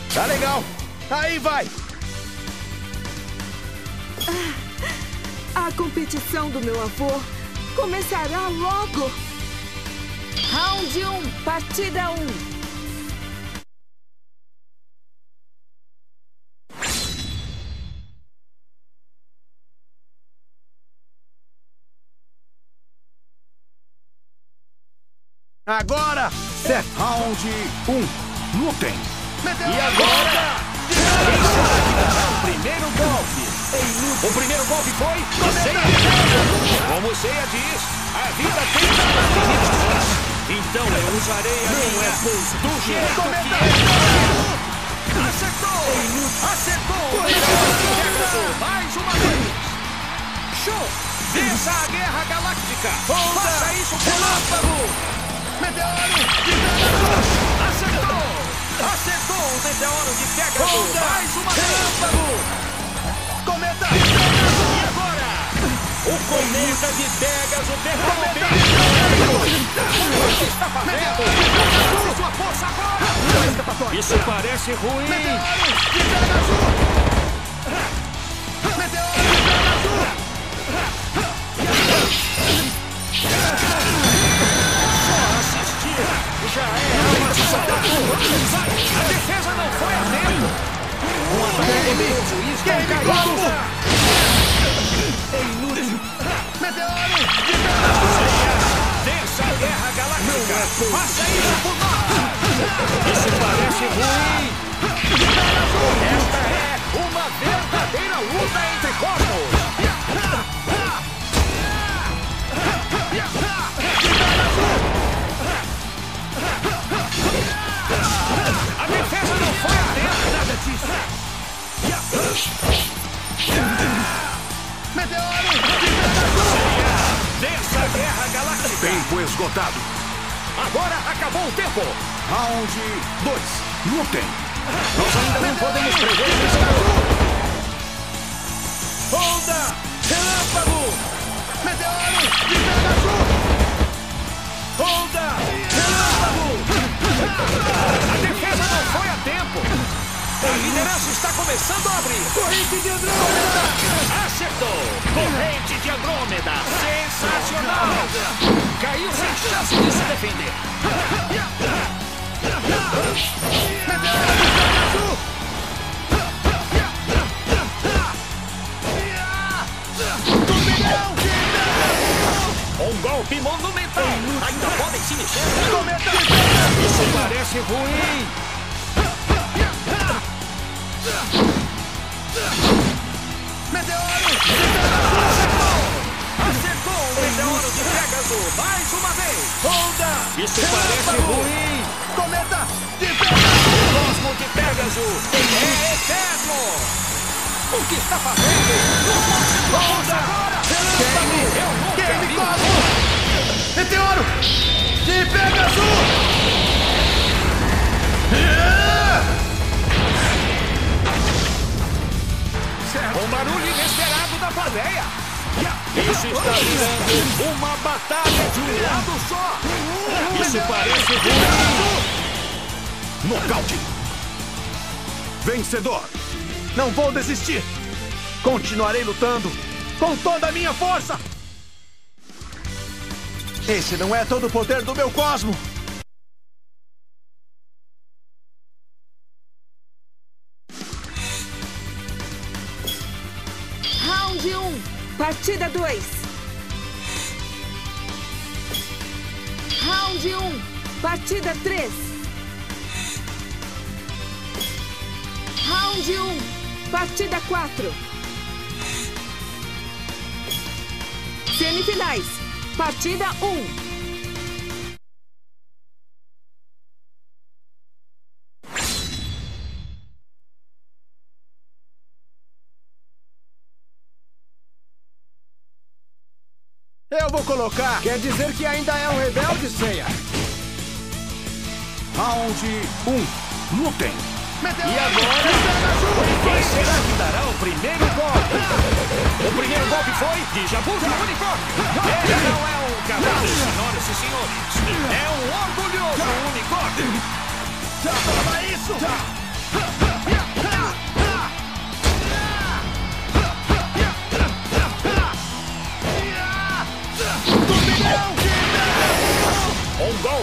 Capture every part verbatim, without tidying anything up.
Tá legal. Aí vai. A competição do meu avô começará logo. Round um, partida um. Agora, certo. Round um, lutem. E agora, o primeiro golpe. O primeiro golpe foi ceia. Como ceia diz, a vida tem limitações. Então eu usarei a minha do jeito que é. Acertou! Acertou! Mais uma vez! Show! Desça a Guerra Galáctica! Faça isso, Relâmpago! Meteoro de Pegasus! Acertou! Acertou o Meteoro de Pegasus! Mais uma vez! Relâmpago! Cometa de Pegasus! E agora? O Cometa de Pegasus derrubou! O que está fazendo? Use sua força agora! Isso parece ruim! Meteoro de Pegasus! Meteoro de Pegasus! Já é uma só. A defesa não foi a tempo. Um ataque poderoso e escancarado. É inútil. Meteoro de Pegasus. Desça a Guerra Galáctica. Faça isso por nós. Isso parece ruim. Esta é uma verdadeira luta entre cosmos. A defesa não foi a tempo! Nada disso! Meteoro de Pegasus! Desça a Guerra Galáctica! Tempo esgotado. Agora acabou o tempo! Round dois, lutem. Nós ainda não podemos prever isso! Onda! Relâmpago! Meteoro de Pegasus! Onda! Relâmpago! A defesa não foi a tempo! A liderança está começando a abrir! Corrente de Andrômeda! Acertou! Corrente de Andrômeda! Sensacional! Caiu sem chance de se defender! Um golpe monumental! Ainda podem se mexer! Isso parece ruim! Meteoro de Pegasus! Acertou o Meteoro de Pegasus! Mais uma vez! Onda! Isso parece ruim! Cometa de Pegasus! O Cosmo de Pegasus é eterno! O que está fazendo? Onda! Agora! Eu nunca vi! Cosmo! Meteoro de Pegasus! Um barulho inesperado da plateia. Isso está virando uma batalha de um lado só. Isso parece ruim. Nocaute. Vencedor. Não vou desistir. Continuarei lutando com toda a minha força. Esse não é todo o poder do meu cosmo. Round um, partida dois. Round um, partida três. Round um, partida quatro. Semifinais, partida um. Eu vou colocar. Quer dizer que ainda é um rebelde, Seiya? Round um, lutem. E agora, quem será que dará o primeiro golpe? O primeiro golpe foi de Jabu de Unicórnio. Ele não é um cavalo, senhoras e senhores. É um orgulhoso unicórnio. Toma isso!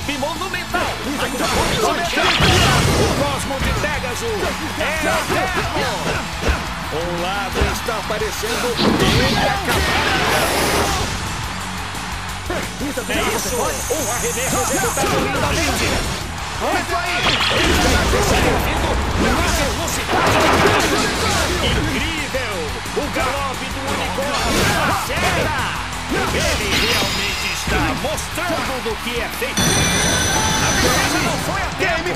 golpe monumental. Ainda pode começar. O Cosmo de Pegasus é eterno. Um lado está parecendo bem acabado. É isso! Um arremesso executado lindamente! Olha aí! Ele está desenvolvendo uma velocidade de galo! Incrível! O galope do unicórnio acelera! Ele realmente está mostrando do que é feito! A defesa não foi a tempo!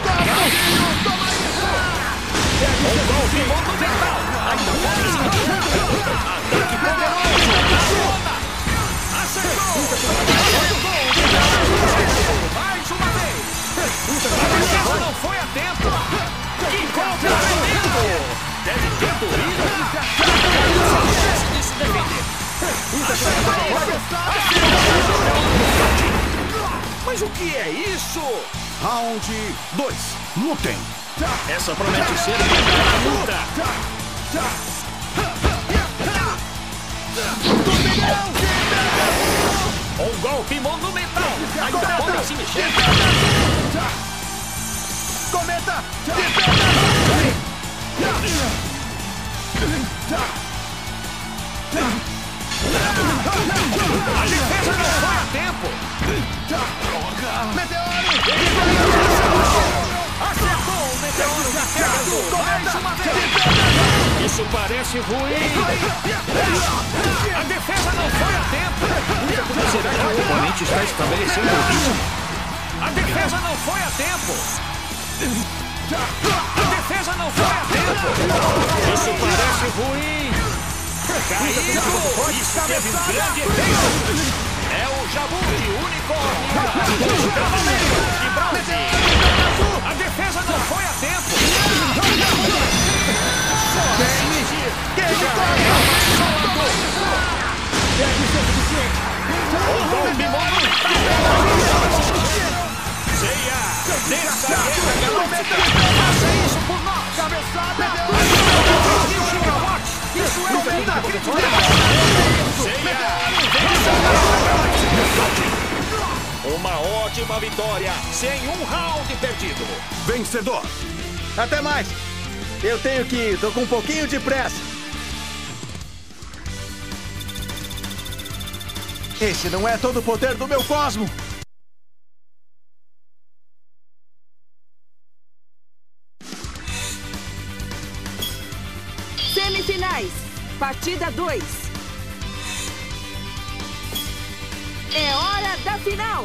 Um golpe monumental! Ainda pode se mexer! Ataque poderoso! Acertou! Mais uma vez! A defesa não foi a tempo! Que golpe tremendo! Deve ter doído! Não chance de se defender! Mas o que é isso? Round dois. Lutem. Essa promete ser uma grande luta! Um golpe monumental! Ainda pode se mexer! Cometa! A defesa não foi a tempo! Meteoro! Acertou o meteoro de Pegasus! Mais uma vez! Isso parece ruim! A defesa não foi a tempo! Será que o oponente está estabelecendo o ritmo? A defesa não foi a tempo! A defesa não foi a tempo! Isso parece ruim! Caído! Isso teve um grande efeito! É o Jabuti unicórnio de bronze! A defesa não foi a tempo! Só assistir! Um golpe monumental! Ceia! Desça a guerra galáctica! Faça isso por nós! Cabeçada! Isso é inacreditável! Ceia! Desça a guerra galáctica! Uma ótima vitória, sem um round perdido! Vencedor. Até mais! Eu tenho que ir, tô com um pouquinho de pressa. Esse não é todo o poder do meu Cosmo! Semifinais, partida dois. É hora da final!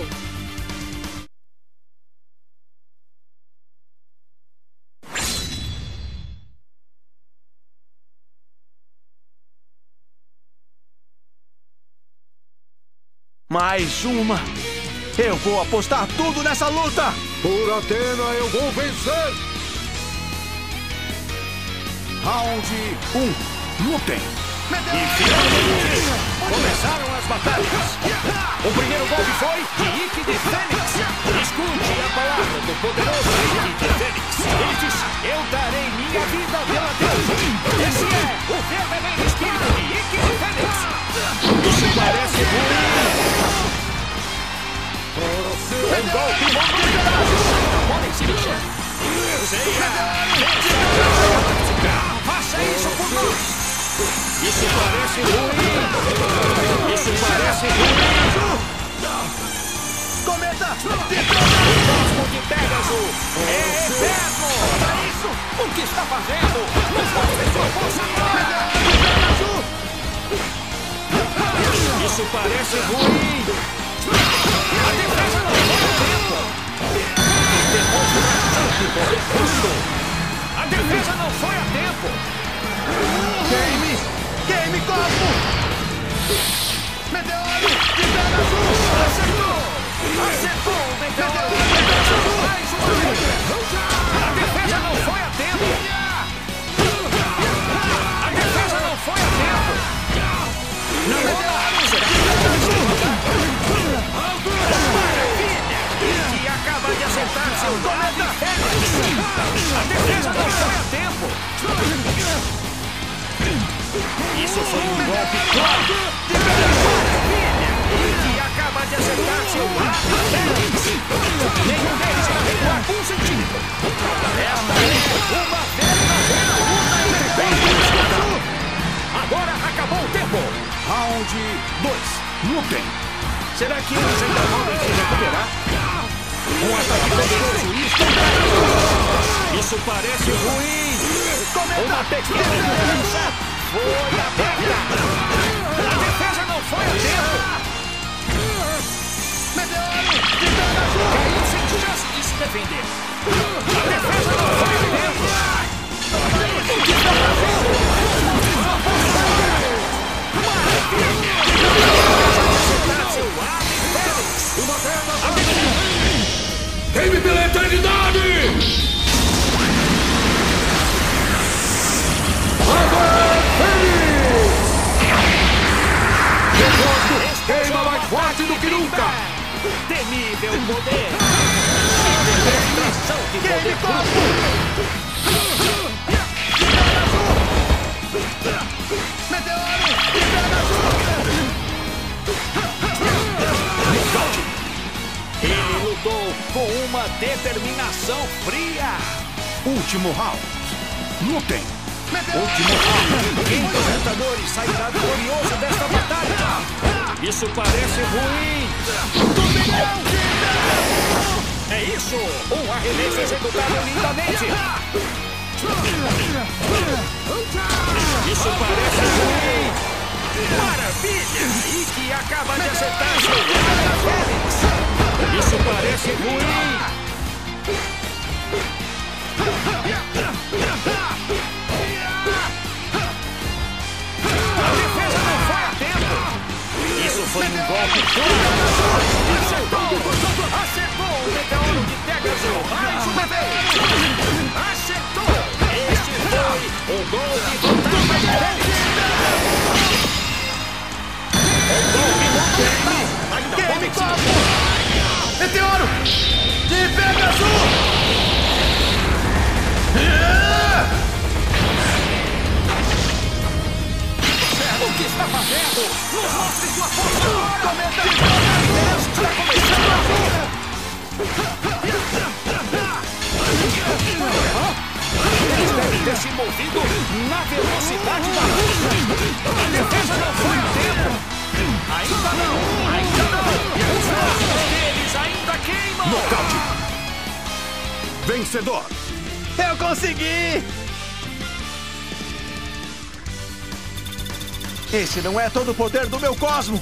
Mais uma! Eu vou apostar tudo nessa luta! Por Atena eu vou vencer! Round um. Lutem. E finalmente começaram as batalhas. O primeiro golpe foi de Ikki de Fênix. Escute a palavra do poderoso Ikki de Fênix. Ele diz: eu darei minha vida pela deusa. Esse é o verdadeiro espírito de Ikki de Fênix. Isso parece ruim. Um golpe monumental. Podem se mexer. Ceia, faça isso por nós. Isso parece ruim! Isso parece ruim! Cometa! O Cosmo de Pegasus é eterno! Para isso, o que está fazendo? Não pode ser sua força! Isso parece ruim! A defesa não foi a tempo! Demonstra tanto poder bruto! A defesa não foi a tempo! Game! Game Cosmo! Meteoro! De Pegasus! Acertou! Acertou o meteoro! Mais uma vez! A defesa não foi a tempo! A defesa não foi a tempo! Não, será que vai Maravilha! Que acaba de acertar seu golpe! A defesa não foi a tempo! Isso foi um golpe claro! Maravilha! Que acaba de acertar seu golpe! Round dois. Lutem. Será que eles ainda podem se recuperar? Um ataque poderoso e instantâneo. Isso parece ruim. Uma pequena diferença. Foi aberta. A defesa não foi a tempo. Caiu sem chance de se defender. A defesa não foi a tempo. O que está fazendo? Queime pela eternidade! Agora, Fênix! Recordo, queima mais forte do que nunca! Temível poder! Demonstração de poder bruto! Ele lutou com uma determinação fria. Último round. Lutem. Último round. Quem dos lutadores sairá vitorioso desta batalha? Isso parece ruim. É isso! Um arremesso executado lindamente. Isso parece ruim. Maravilha! E que acaba de acertar seu Fênix. Isso parece ruim! A defesa não foi a tempo! Isso foi um golpe claro! Acertou! Acertou o meteoro de Pegasus mais uma vez! Acertou! Este foi o golpe fantasma de Fênix! O golpe fantasma! Ainda pode se... Meteoro de Pegasus! O que está fazendo? Nos mostre sua força agora! A liderança está começando a vir! Eles devem ter se movido na velocidade da luz! A defesa não foi a tempo! Ainda não! Ainda não! Os nossos deles ainda queimam! Nocaute. Vencedor. Eu consegui! Esse não é todo o poder do meu cosmo!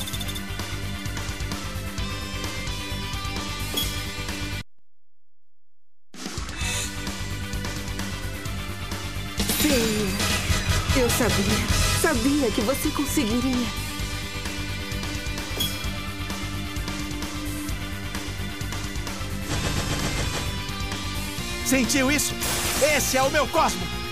Feia. Eu sabia. Sabia que você conseguiria. Sentiu isso? Esse é o meu cosmo!